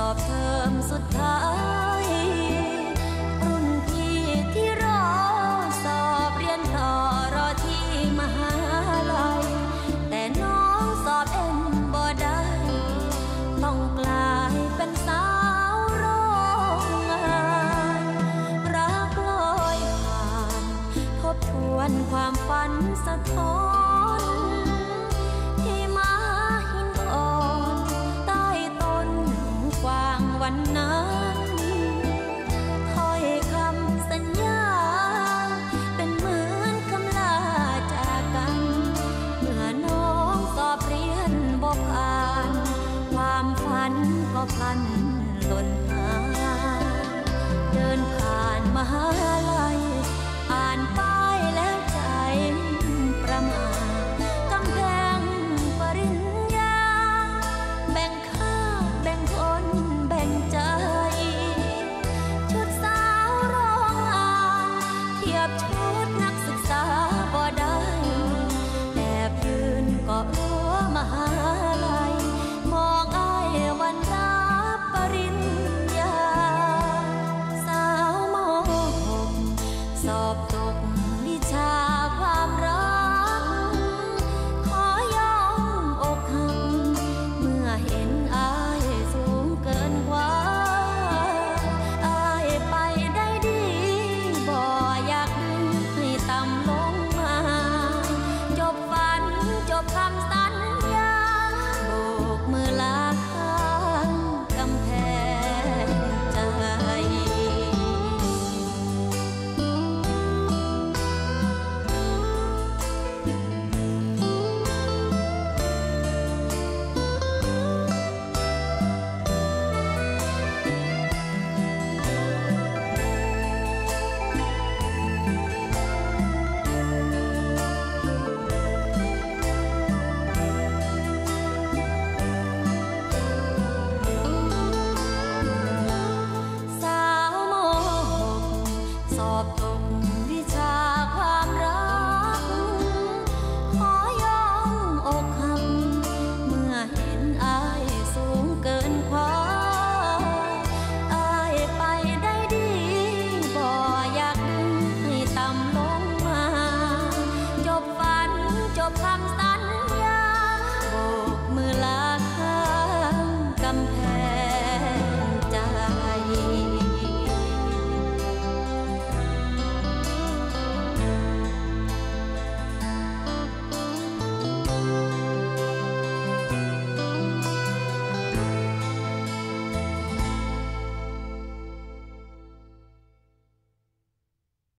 อบเทอมสุดท้ายรุ่นพี่ที่รอสอบเรียนต่อรอที่มหาลัยแต่น้องสอบเอ็นบ่ได้ต้องกลายเป็นสาวโรงงานรักลอยผ่านทบทวนความฝันสะท้อนที่มาหินอ่อนใต้ต้นกว้างวันนั้นถ้อยคำสัญญาเป็นเหมือนคำลาจากกันเมื่อน้องสอบเรียนบ่ผ่านความฝันก็พลันหล่นหายเดินผ่านมหาลัย